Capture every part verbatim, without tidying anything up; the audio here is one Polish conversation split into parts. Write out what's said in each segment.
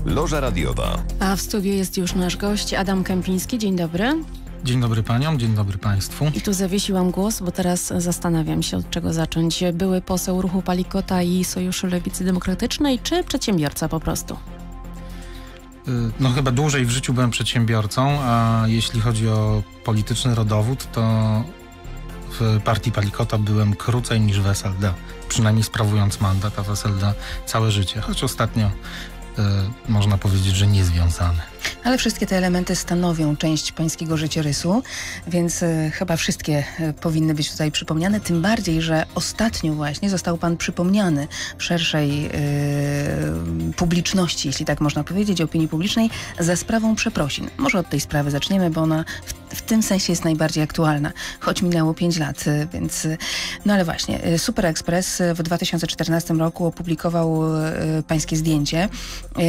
Loża Radiowa. A w studiu jest już nasz gość Adam Kępiński. Dzień dobry. Dzień dobry paniom, dzień dobry państwu. I tu zawiesiłam głos, bo teraz zastanawiam się, od czego zacząć. Były poseł Ruchu Palikota i Sojuszu Lewicy Demokratycznej, czy przedsiębiorca po prostu? No chyba dłużej w życiu byłem przedsiębiorcą, a jeśli chodzi o polityczny rodowód, to w partii Palikota byłem krócej niż w S L D. Przynajmniej sprawując mandat, a w S L D całe życie, choć ostatnio y, można powiedzieć, że niezwiązane. Ale wszystkie te elementy stanowią część pańskiego życiorysu, więc y, chyba wszystkie y, powinny być tutaj przypomniane, tym bardziej, że ostatnio właśnie został pan przypomniany w szerszej y, publiczności, jeśli tak można powiedzieć, opinii publicznej, za sprawą przeprosin. Może od tej sprawy zaczniemy, bo ona w, w tym sensie jest najbardziej aktualna, choć minęło pięć lat, y, więc... Y, no ale właśnie, y, Super Express w dwa tysiące czternastym roku opublikował y, pańskie zdjęcie. Y,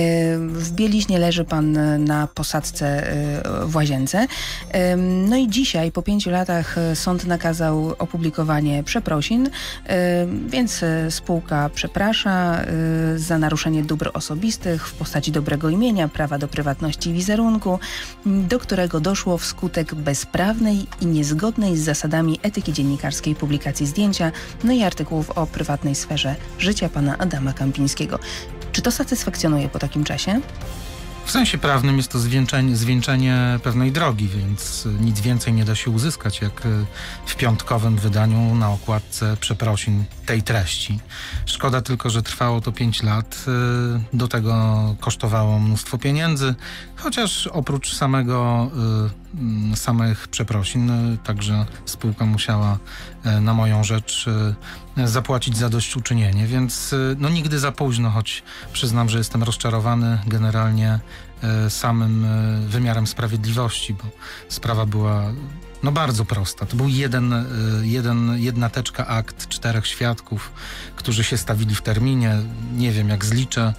w bieliźnie leży pan na posadzce w Łazience. No i dzisiaj, po pięciu latach, sąd nakazał opublikowanie przeprosin, więc spółka przeprasza za naruszenie dóbr osobistych w postaci dobrego imienia, prawa do prywatności i wizerunku, do którego doszło wskutek bezprawnej i niezgodnej z zasadami etyki dziennikarskiej publikacji zdjęcia, no i artykułów o prywatnej sferze życia pana Adama Kępińskiego. Czy to satysfakcjonuje po takim czasie? W sensie prawnym jest to zwieńczenie, zwieńczenie pewnej drogi, więc nic więcej nie da się uzyskać, jak w piątkowym wydaniu na okładce przeprosin tej treści. Szkoda tylko, że trwało to pięć lat. Do tego kosztowało mnóstwo pieniędzy, chociaż oprócz samego, samych przeprosin, także spółka musiała na moją rzecz zapłacić zadośćuczynienie, więc no nigdy za późno, choć przyznam, że jestem rozczarowany generalnie samym wymiarem sprawiedliwości, bo sprawa była no bardzo prosta. To był jeden, jeden, jedna teczka akt, czterech świadków, którzy się stawili w terminie. Nie wiem, jak zliczę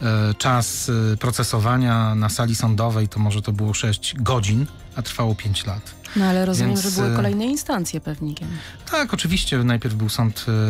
czas procesowania na sali sądowej, to może to było sześć godzin, a trwało pięć lat. No ale rozumiem, Więc, że były kolejne instancje pewnikiem. Tak, oczywiście. Najpierw był sąd y,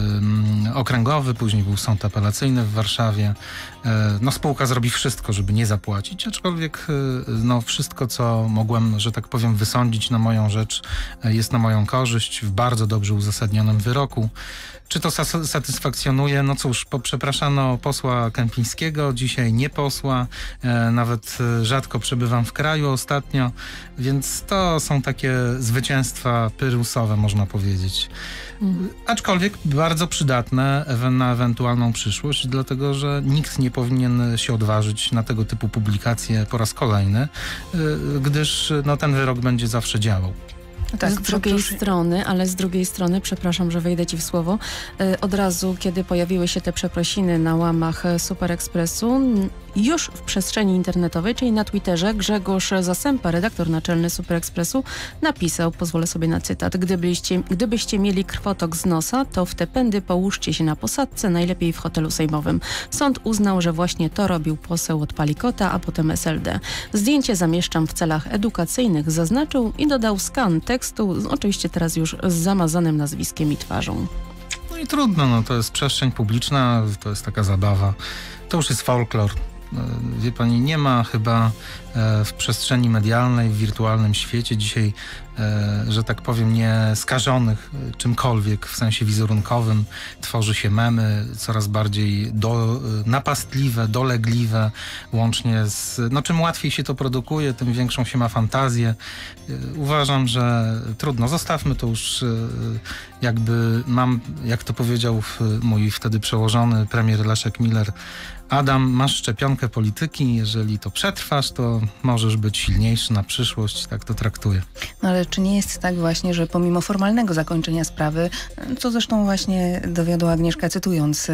y, okręgowy, później był sąd apelacyjny w Warszawie. Y, no spółka zrobi wszystko, żeby nie zapłacić, aczkolwiek y, no wszystko, co mogłem, że tak powiem, wysądzić na moją rzecz, y, jest na moją korzyść w bardzo dobrze uzasadnionym wyroku. Czy to satysfakcjonuje? No cóż, przepraszano posła Kępińskiego, dzisiaj nie posła, e, nawet rzadko przebywam w kraju ostatnio, więc to są takie zwycięstwa pyrrusowe, można powiedzieć. Mhm. Aczkolwiek bardzo przydatne na ewentualną przyszłość, dlatego że nikt nie powinien się odważyć na tego typu publikacje po raz kolejny, e, gdyż no, ten wyrok będzie zawsze działał. Tak, z drugiej proszę. strony, ale z drugiej strony, przepraszam, że wejdę ci w słowo, od razu, kiedy pojawiły się te przeprosiny na łamach Super Expressu, już w przestrzeni internetowej, czyli na Twitterze, Grzegorz Zasępa, redaktor naczelny Super Expressu, napisał, pozwolę sobie na cytat: Gdybyście, gdybyście mieli krwotok z nosa, to w te pędy połóżcie się na posadzce, najlepiej w hotelu sejmowym. Sąd uznał, że właśnie to robił poseł od Palikota, a potem S L D. Zdjęcie zamieszczam w celach edukacyjnych, zaznaczył i dodał skan tekstu, oczywiście teraz już z zamazanym nazwiskiem i twarzą. No i trudno, no to jest przestrzeń publiczna, to jest taka zabawa, to już jest folklor. Wie pani, nie ma chyba w przestrzeni medialnej, w wirtualnym świecie dzisiaj, że tak powiem, nie skażonych czymkolwiek w sensie wizerunkowym. Tworzy się memy coraz bardziej do, napastliwe, dolegliwe, łącznie z... No czym łatwiej się to produkuje, tym większą się ma fantazję. Uważam, że trudno. Zostawmy to już, jakby mam, jak to powiedział mój wtedy przełożony premier Leszek Miller: Adam, masz szczepionkę polityki, jeżeli to przetrwasz, to możesz być silniejszy na przyszłość, tak to traktuję. No ale czy nie jest tak właśnie, że pomimo formalnego zakończenia sprawy, co zresztą właśnie dowiodła Agnieszka, cytując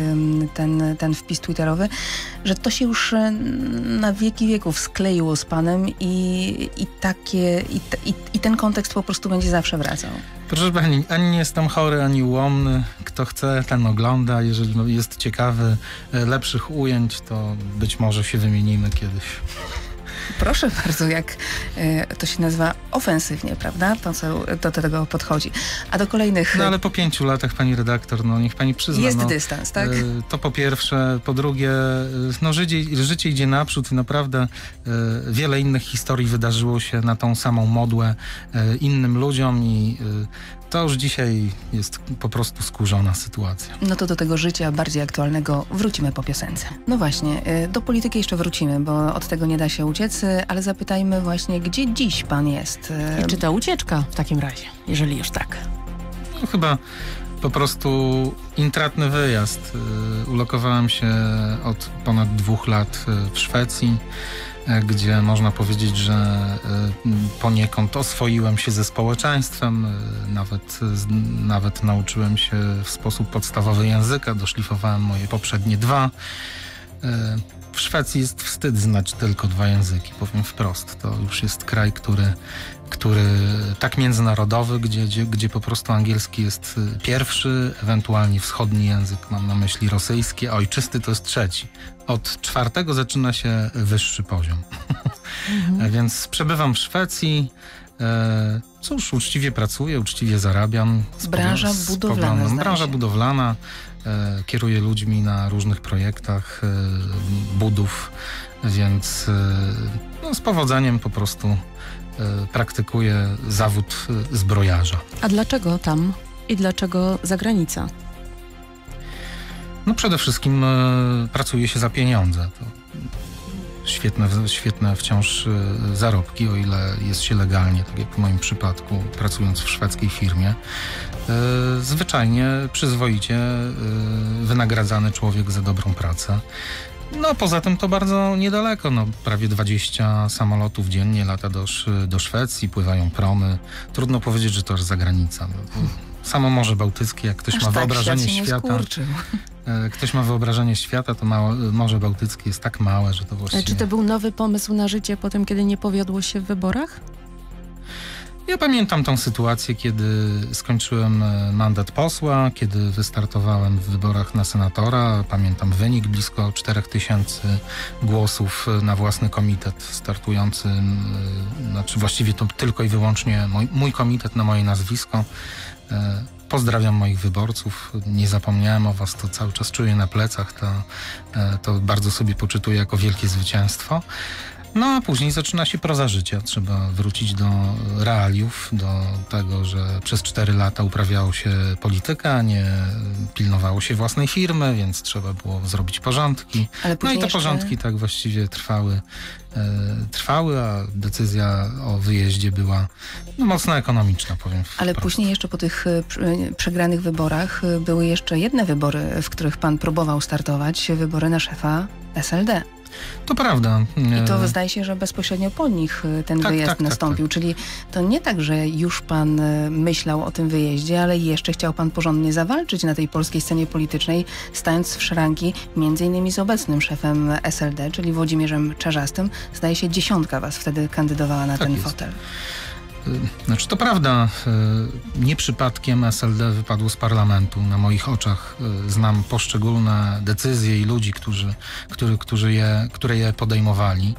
ten, ten wpis twitterowy, że to się już na wieki wieków skleiło z panem i, i, takie, i, i, i ten kontekst po prostu będzie zawsze wracał? Proszę pani, ani nie jestem chory, ani ułomny. Kto chce, ten ogląda. Jeżeli jest ciekawy lepszych ujęć, to być może się wymienimy kiedyś. Proszę bardzo, jak y, to się nazywa ofensywnie, prawda? Poseł do tego podchodzi. A do kolejnych... No ale po pięciu latach, pani redaktor, no niech pani przyzna. Jest no, dystans, tak? Y, to po pierwsze. Po drugie, y, no życie, życie idzie naprzód i naprawdę y, wiele innych historii wydarzyło się na tą samą modłę y, innym ludziom i y, to już dzisiaj jest po prostu skurzona sytuacja. No to do tego życia bardziej aktualnego wrócimy po piosence. No właśnie, do polityki jeszcze wrócimy, bo od tego nie da się uciec, ale zapytajmy właśnie, gdzie dziś pan jest? I czy to ucieczka w takim razie, jeżeli już tak? No, chyba po prostu intratny wyjazd. Ulokowałem się od ponad dwóch lat w Szwecji, gdzie można powiedzieć, że poniekąd oswoiłem się ze społeczeństwem, nawet, nawet nauczyłem się w sposób podstawowy języka, doszlifowałem moje poprzednie dwa. W Szwecji jest wstyd znać tylko dwa języki, powiem wprost. To już jest kraj, który, który tak międzynarodowy, gdzie, gdzie, gdzie po prostu angielski jest pierwszy, ewentualnie wschodni język, mam na myśli rosyjski, a ojczysty to jest trzeci. Od czwartego zaczyna się wyższy poziom. Mhm. Więc przebywam w Szwecji. E, cóż, uczciwie pracuję, uczciwie zarabiam. Branża budowlana. Branża budowlana. E, kieruję ludźmi na różnych projektach e, budów, więc e, no, z powodzeniem po prostu e, praktykuję zawód zbrojarza. A dlaczego tam i dlaczego zagranica? No przede wszystkim e, pracuje się za pieniądze. To świetne, świetne wciąż e, zarobki, o ile jest się legalnie, tak jak w moim przypadku, pracując w szwedzkiej firmie. E, zwyczajnie, przyzwoicie e, wynagradzany człowiek za dobrą pracę. No poza tym to bardzo niedaleko, no, prawie dwadzieścia samolotów dziennie lata do, do Szwecji, pływają promy. Trudno powiedzieć, że to aż zagranica. No, samo Morze Bałtyckie, jak ktoś aż ma tak, wyobrażenie świat świata, ktoś ma wyobrażenie świata, to mało, Morze Bałtyckie jest tak małe, że to właściwie... Czy to był nowy pomysł na życie po tym, kiedy nie powiodło się w wyborach? Ja pamiętam tą sytuację, kiedy skończyłem mandat posła, kiedy wystartowałem w wyborach na senatora. Pamiętam wynik, blisko czterech tysięcy głosów na własny komitet startujący, znaczy właściwie to tylko i wyłącznie mój, mój komitet na moje nazwisko. Pozdrawiam moich wyborców, nie zapomniałem o was, to cały czas czuję na plecach, to, to bardzo sobie poczytuję jako wielkie zwycięstwo. No a później zaczyna się proza życia. Trzeba wrócić do realiów, do tego, że przez cztery lata uprawiało się politykę, a nie pilnowało się własnej firmy, więc trzeba było zrobić porządki. Ale no i te jeszcze... porządki tak właściwie trwały, e, trwały, a decyzja o wyjeździe była no, mocno ekonomiczna, powiem. Ale wprost. Później jeszcze po tych przegranych wyborach były jeszcze jedne wybory, w których pan próbował startować, wybory na szefa S L D. To prawda. I to zdaje się, że bezpośrednio po nich ten tak, wyjazd tak, nastąpił. Tak, tak. Czyli to nie tak, że już pan myślał o tym wyjeździe, ale jeszcze chciał pan porządnie zawalczyć na tej polskiej scenie politycznej, stając w szranki między innymi z obecnym szefem S L D, czyli Włodzimierzem Czarzastym. Zdaje się, dziesiątka was wtedy kandydowała na tak ten jest. fotel. Znaczy to prawda, nie przypadkiem S L D wypadło z parlamentu. Na moich oczach znam poszczególne decyzje i ludzi, którzy, który, którzy je, które je podejmowali.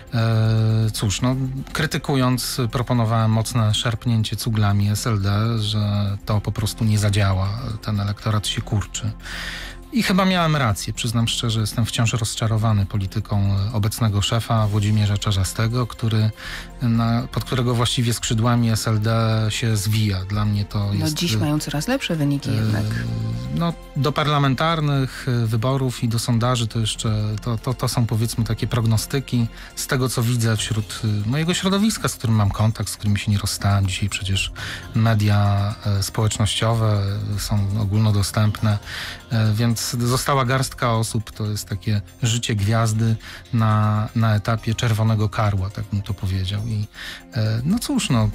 Cóż, no, krytykując proponowałem mocne szarpnięcie cuglami S L D, że to po prostu nie zadziała, ten elektorat się kurczy. I chyba miałem rację, przyznam szczerze, jestem wciąż rozczarowany polityką obecnego szefa Włodzimierza Czarzastego, który, na, pod którego właściwie skrzydłami S L D się zwija. Dla mnie to jest... No dziś mają coraz lepsze wyniki jednak. No, do parlamentarnych wyborów i do sondaży to jeszcze, to, to, to są powiedzmy takie prognostyki. Z tego co widzę wśród mojego środowiska, z którym mam kontakt, z którymi się nie rozstałem. Dzisiaj przecież media społecznościowe są ogólnodostępne, więc została garstka osób, to jest takie życie gwiazdy na, na etapie czerwonego karła, tak bym to powiedział. I no cóż, no,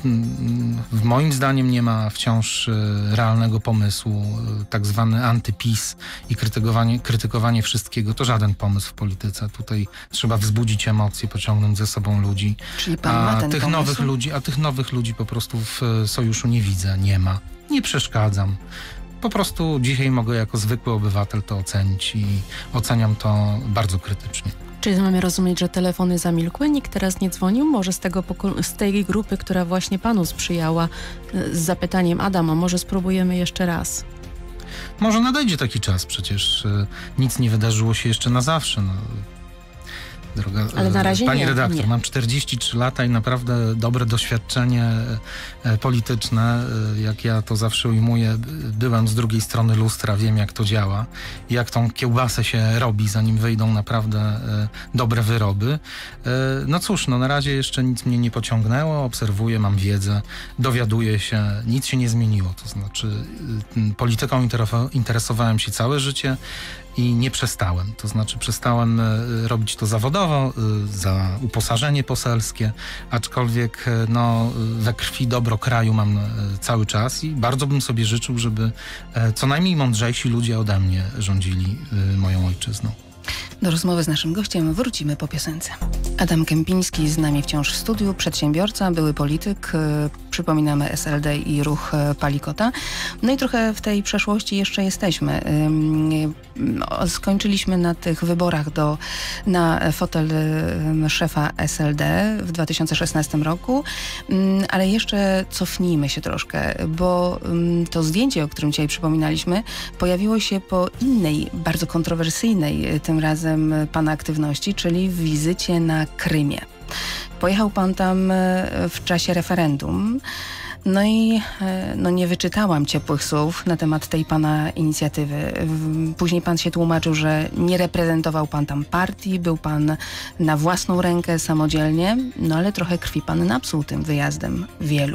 moim zdaniem nie ma wciąż realnego pomysłu, tak zwany antypis i krytykowanie, krytykowanie wszystkiego, to żaden pomysł w polityce. Tutaj trzeba wzbudzić emocje, pociągnąć ze sobą ludzi. Czyli pan a ma ten tych pomysł? nowych ludzi, a tych nowych ludzi po prostu w sojuszu nie widzę, nie ma. Nie przeszkadzam. Po prostu dzisiaj mogę jako zwykły obywatel to ocenić i oceniam to bardzo krytycznie. Czyli mamy rozumieć, że telefony zamilkły, nikt teraz nie dzwonił? Może z, tego z tej grupy, która właśnie panu sprzyjała, z zapytaniem: Adam, a może spróbujemy jeszcze raz? Może nadejdzie taki czas, przecież y, nic nie wydarzyło się jeszcze na zawsze. No. Droga, Ale na razie pani nie, redaktor, nie. mam czterdzieści trzy lata i naprawdę dobre doświadczenie e, polityczne, e, jak ja to zawsze ujmuję. Byłem z drugiej strony lustra, wiem jak to działa, jak tą kiełbasę się robi, zanim wyjdą naprawdę e, dobre wyroby. E, no cóż, no na razie jeszcze nic mnie nie pociągnęło, obserwuję, mam wiedzę, dowiaduję się, nic się nie zmieniło. To znaczy e, polityką interesowałem się całe życie i nie przestałem. To znaczy przestałem y, robić to zawodowo, y, za uposażenie poselskie, aczkolwiek y, no, we krwi dobro kraju mam y, cały czas i bardzo bym sobie życzył, żeby y, co najmniej mądrzejsi ludzie ode mnie rządzili y, moją ojczyzną. Do rozmowy z naszym gościem wrócimy po piosence. Adam Kępiński z nami wciąż w studiu, przedsiębiorca, były polityk, yy, przypominamy S L D i ruch yy, Palikota. No i trochę w tej przeszłości jeszcze jesteśmy. Yy, yy, skończyliśmy na tych wyborach do, na fotel yy, szefa S L D w dwa tysiące szesnastym roku, yy, ale jeszcze cofnijmy się troszkę, bo yy, to zdjęcie, o którym dzisiaj przypominaliśmy, pojawiło się po innej, bardzo kontrowersyjnej yy, tym razem pana aktywności, czyli w wizycie na Krymie. Pojechał pan tam w czasie referendum. No i no nie wyczytałam ciepłych słów na temat tej pana inicjatywy. Później pan się tłumaczył, że nie reprezentował pan tam partii, był pan na własną rękę, samodzielnie, no ale trochę krwi pan napsuł tym wyjazdem wielu.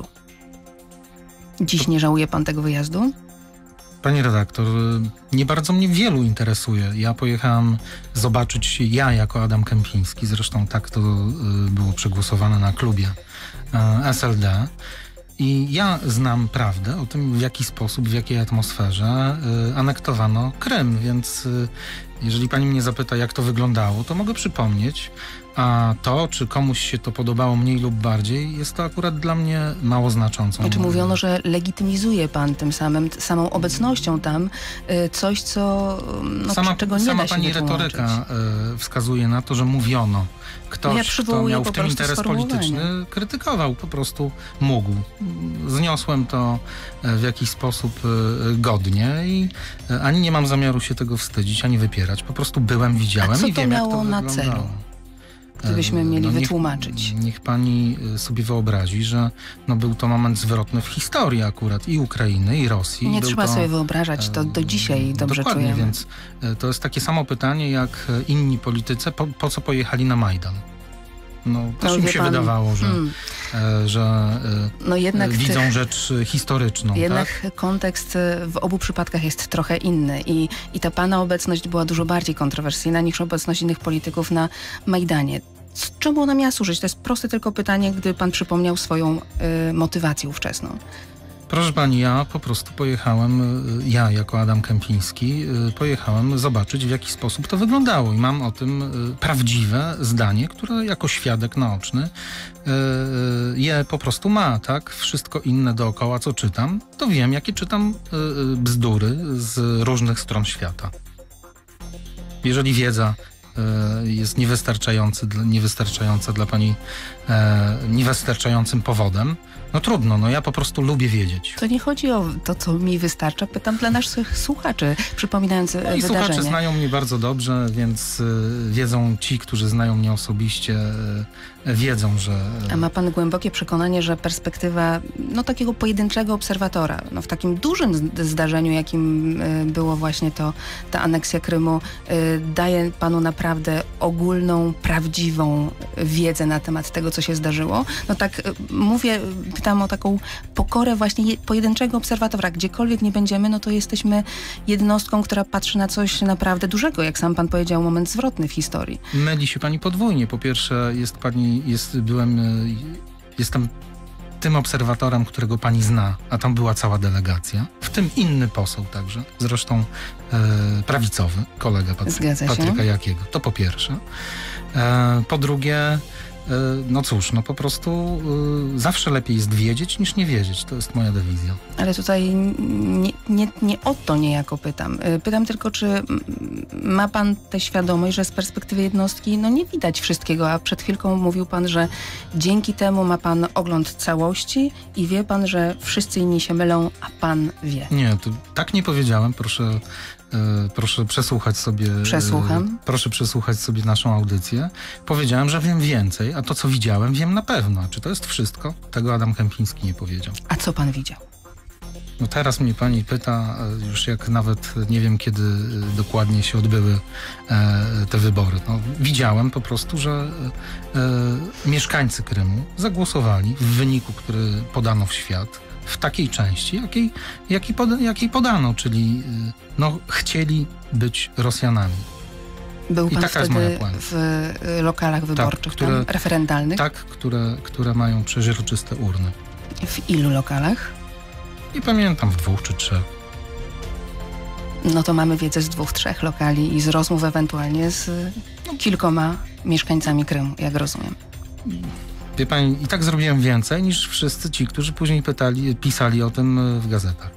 Dziś nie żałuje pan tego wyjazdu? Pani redaktor, nie bardzo mnie wielu interesuje. Ja pojechałem zobaczyć, ja jako Adam Kępiński, zresztą tak to było przegłosowane na klubie S L D. I ja znam prawdę o tym, w jaki sposób, w jakiej atmosferze anektowano Krym, więc jeżeli pani mnie zapyta, jak to wyglądało, to mogę przypomnieć, a to, czy komuś się to podobało mniej lub bardziej, jest to akurat dla mnie mało znaczącą. Znaczy mówiono, że legitymizuje pan tym samym, samą obecnością tam coś, co no, sama, czego nie sama da się pani wytłumaczyć. retoryka y, wskazuje na to, że mówiono. Ktoś, ja kto miał w tym interes polityczny, krytykował, po prostu mógł. Zniosłem to w jakiś sposób y, godnie i y, ani nie mam zamiaru się tego wstydzić, ani wypierać. Po prostu byłem, widziałem A co i to wiem, jak miało to na wyglądało. celu? Gdybyśmy mieli no niech, wytłumaczyć. Niech pani sobie wyobrazi, że no był to moment zwrotny w historii akurat i Ukrainy, i Rosji. Nie był trzeba to, sobie wyobrażać, to do dzisiaj dobrze dokładnie, czujemy. Więc to jest takie samo pytanie, jak inni politycy, po, po co pojechali na Majdan? No, też No, im wie się pan, wydawało, że, hmm. e, że e, no jednak widzą tych, rzecz historyczną. Jednak tak? kontekst w obu przypadkach jest trochę inny i, i ta pana obecność była dużo bardziej kontrowersyjna niż obecność innych polityków na Majdanie. Czemu ona miała służyć? To jest proste tylko pytanie, gdy pan przypomniał swoją y, motywację ówczesną. Proszę pani, ja po prostu pojechałem, ja jako Adam Kępiński, pojechałem zobaczyć, w jaki sposób to wyglądało i mam o tym prawdziwe zdanie, które jako świadek naoczny je po prostu ma, tak? Wszystko inne dookoła, co czytam, to wiem, jakie czytam bzdury z różnych stron świata. Jeżeli wiedza jest niewystarczający, niewystarczająca dla pani e, niewystarczającym powodem, no trudno, no ja po prostu lubię wiedzieć. To nie chodzi o to, co mi wystarcza, pytam dla naszych słuchaczy, przypominając no wydarzenie. I słuchacze znają mnie bardzo dobrze, więc y, wiedzą ci, którzy znają mnie osobiście, y, wiedzą, że... Y, A ma pan głębokie przekonanie, że perspektywa no, takiego pojedynczego obserwatora, no, w takim dużym zdarzeniu, jakim y, było właśnie to, ta aneksja Krymu, y, daje panu naprawdę ogólną, prawdziwą wiedzę na temat tego, co się zdarzyło? No tak y, mówię, pytam o taką pokorę właśnie je, pojedynczego obserwatora. Gdziekolwiek nie będziemy, no to jesteśmy jednostką, która patrzy na coś naprawdę dużego, jak sam pan powiedział, moment zwrotny w historii. Myli się pani podwójnie. Po pierwsze, jest pani, jest, byłem, jestem tym obserwatorem, którego pani zna, a tam była cała delegacja, w tym inny poseł także, zresztą e, prawicowy, kolega Patry, Patryka Jakiego. To po pierwsze. E, po drugie, no cóż, no po prostu zawsze lepiej jest wiedzieć niż nie wiedzieć. To jest moja dewizja. Ale tutaj nie, nie, nie o to niejako pytam. Pytam tylko, czy ma pan tę świadomość, że z perspektywy jednostki no nie widać wszystkiego, a przed chwilką mówił pan, że dzięki temu ma pan ogląd całości i wie pan, że wszyscy inni się mylą, a pan wie. Nie, to tak nie powiedziałem. Proszę, e, proszę przesłuchać sobie... Przesłucham. E, proszę przesłuchać sobie naszą audycję. Powiedziałem, że wiem więcej, a to, co widziałem, wiem na pewno. Czy to jest wszystko? Tego Adam Kępiński nie powiedział. A co pan widział? No teraz mnie pani pyta, już jak nawet nie wiem, kiedy dokładnie się odbyły e, te wybory. No, widziałem po prostu, że e, mieszkańcy Krymu zagłosowali w wyniku, który podano w świat, w takiej części, jakiej, jakiej, pod, jakiej podano, czyli e, no, chcieli być Rosjanami. Był I pan taka jest moja wtedy puenta. w y, lokalach wyborczych, tak, które, tam, referendalnych? Tak, które, które mają przeźroczyste urny. W ilu lokalach? Nie pamiętam, w dwóch czy trzech. No to mamy wiedzę z dwóch, trzech lokali i z rozmów ewentualnie z kilkoma mieszkańcami Krymu, jak rozumiem. Wie pani, i tak zrobiłem więcej niż wszyscy ci, którzy później pytali, pisali o tym w gazetach.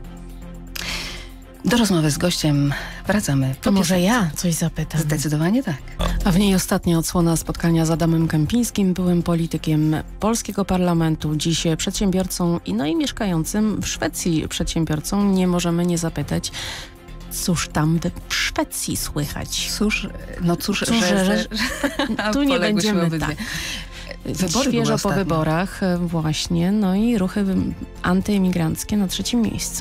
Do rozmowy z gościem wracamy. To może ja coś zapytam. Zdecydowanie tak. A w niej ostatnia odsłona spotkania z Adamem Kępińskim, byłym politykiem polskiego parlamentu, dziś przedsiębiorcą i no i mieszkającym w Szwecji przedsiębiorcą. Nie możemy nie zapytać, cóż tam w Szwecji słychać. Cóż, no cóż, cóż że, że, że tu nie będziemy obydwie. tak. Wybory Świeżo po ostatnio. wyborach właśnie, no i ruchy antyimigranckie na trzecim miejscu.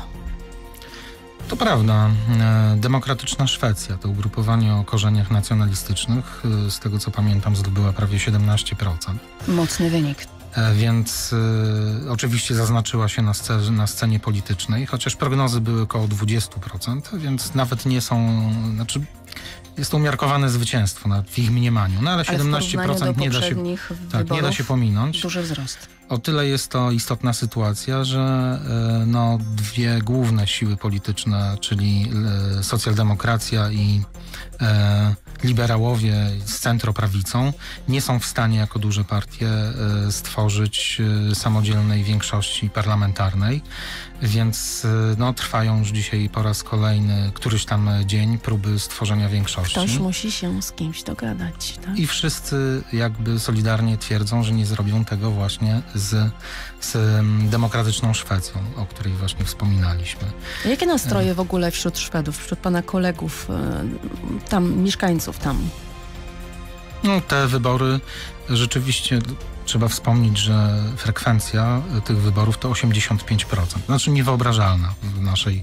To prawda. Demokratyczna Szwecja, to ugrupowanie o korzeniach nacjonalistycznych, z tego co pamiętam, zdobyła prawie siedemnaście procent. Mocny wynik. Więc y, oczywiście zaznaczyła się na, sce, na scenie politycznej, chociaż prognozy były około dwadzieścia procent, więc nawet nie są... Znaczy, jest to umiarkowane zwycięstwo nawet w ich mniemaniu, no ale, ale siedemnaście procent nie da się, tak, nie da się pominąć. Duży wzrost. O tyle jest to istotna sytuacja, że y, no, dwie główne siły polityczne, czyli y, socjaldemokracja i y, liberałowie z centroprawicą, nie są w stanie jako duże partie y, stworzyć y, samodzielnej większości parlamentarnej, więc y, no, trwają już dzisiaj po raz kolejny któryś tam dzień próby stworzenia większości. Ktoś musi się z kimś dogadać. Tak? I wszyscy jakby solidarnie twierdzą, że nie zrobią tego właśnie z, z demokratyczną Szwecją, o której właśnie wspominaliśmy. A jakie nastroje w ogóle wśród Szwedów, wśród pana kolegów, tam mieszkańców tam? No, te wybory rzeczywiście trzeba wspomnieć, że frekwencja tych wyborów to osiemdziesiąt pięć procent. Znaczy niewyobrażalna w naszej,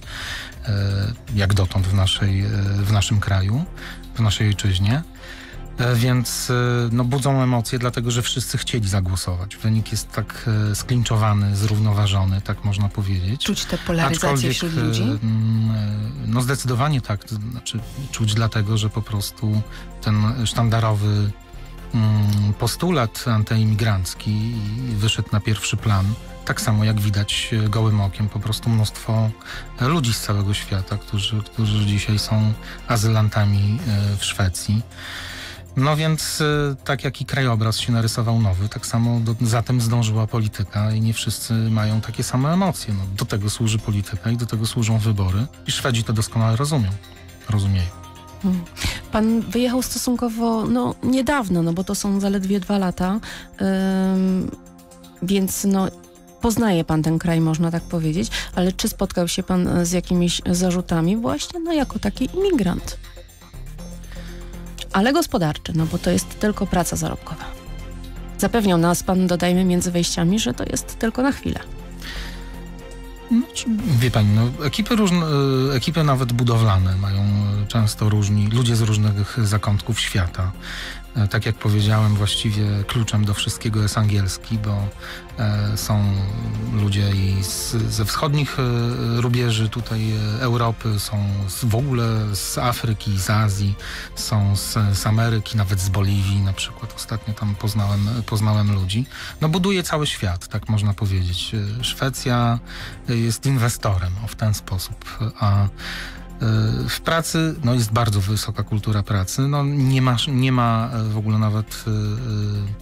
jak dotąd w, naszej, w naszym kraju, w naszej ojczyźnie. Więc no, budzą emocje, dlatego że wszyscy chcieli zagłosować. Wynik jest tak e, sklinczowany, zrównoważony, tak można powiedzieć. Czuć tę polaryzację wśród ludzi? E, no zdecydowanie tak. To znaczy, czuć dlatego, że po prostu ten sztandarowy mm, postulat antyimigrancki wyszedł na pierwszy plan. Tak samo jak widać gołym okiem, po prostu mnóstwo ludzi z całego świata, którzy, którzy dzisiaj są azylantami e, w Szwecji. No więc tak jak i krajobraz się narysował nowy, tak samo do, za tym zdążyła polityka i nie wszyscy mają takie same emocje. No, do tego służy polityka i do tego służą wybory i Szwedzi to doskonale rozumią. Rozumieją. Hmm. Pan wyjechał stosunkowo no, niedawno, no bo to są zaledwie dwa lata, ym, więc no poznaje pan ten kraj, można tak powiedzieć, ale czy spotkał się pan z jakimiś zarzutami właśnie no jako taki imigrant? Ale gospodarczy, no bo to jest tylko praca zarobkowa. Zapewniał nas pan, dodajmy między wejściami, że to jest tylko na chwilę. No, wie pani, no, ekipy, różne, ekipy nawet budowlane mają często różni, ludzie z różnych zakątków świata. Tak jak powiedziałem, właściwie kluczem do wszystkiego jest angielski, bo e, są ludzie i z, ze wschodnich e, rubieży tutaj Europy, są z, w ogóle z Afryki, z Azji, są z, z Ameryki, nawet z Boliwii na przykład. Ostatnio tam poznałem, poznałem ludzi. No buduje cały świat, tak można powiedzieć. Szwecja jest inwestorem o, w ten sposób, a w pracy no jest bardzo wysoka kultura pracy. No nie ma, nie ma w ogóle nawet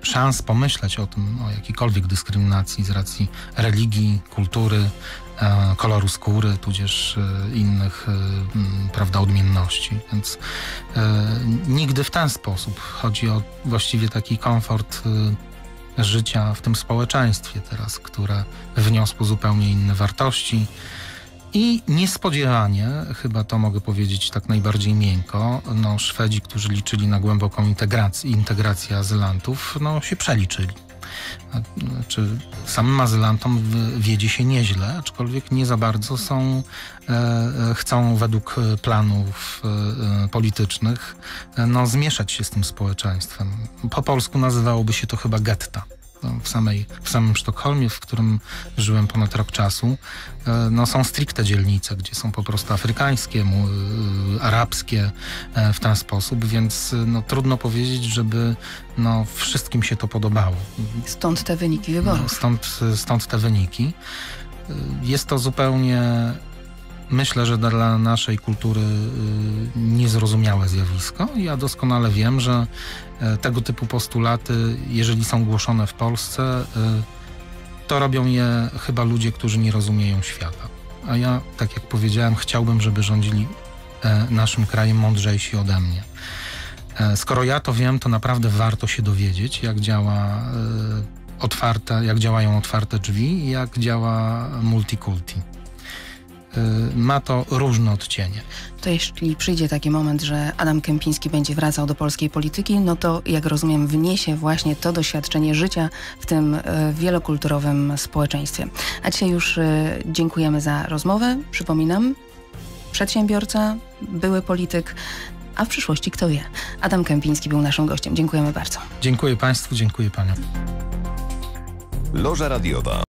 szans pomyśleć o tym, o jakiejkolwiek dyskryminacji z racji religii, kultury, e, koloru skóry, tudzież e, innych, e, m, prawda, odmienności. Więc e, nigdy w ten sposób. Chodzi o właściwie taki komfort e, życia w tym społeczeństwie teraz, które wniosło zupełnie inne wartości. I niespodziewanie, chyba to mogę powiedzieć tak najbardziej miękko, no Szwedzi, którzy liczyli na głęboką integrację, integrację azylantów, no się przeliczyli. Znaczy, samym azylantom wiedzie się nieźle, aczkolwiek nie za bardzo są, e, chcą według planów e, politycznych no, zmieszać się z tym społeczeństwem. Po polsku nazywałoby się to chyba getta. W, samej, w samym Sztokholmie, w którym żyłem ponad rok czasu, no, są stricte dzielnice, gdzie są po prostu afrykańskie, mu, y, arabskie y, w ten sposób, więc no, trudno powiedzieć, żeby no, wszystkim się to podobało. Stąd te wyniki wyborów. No, stąd, stąd te wyniki. Jest to zupełnie, myślę, że dla naszej kultury y, niezrozumiałe zjawisko. Ja doskonale wiem, że y, tego typu postulaty, jeżeli są głoszone w Polsce, y, to robią je chyba ludzie, którzy nie rozumieją świata. A ja, tak jak powiedziałem, chciałbym, żeby rządzili y, naszym krajem mądrzejsi ode mnie. Y, skoro ja to wiem, to naprawdę warto się dowiedzieć, jak działa y, otwarte, jak działają otwarte drzwi i jak działa multikulti. Ma to różne odcienie. To jeśli przyjdzie taki moment, że Adam Kępiński będzie wracał do polskiej polityki, no to, jak rozumiem, wniesie właśnie to doświadczenie życia w tym y, wielokulturowym społeczeństwie. A dzisiaj już y, dziękujemy za rozmowę. Przypominam, przedsiębiorca, były polityk, a w przyszłości kto wie. Adam Kępiński był naszym gościem. Dziękujemy bardzo. Dziękuję Państwu, dziękuję Paniom. Loża radiowa.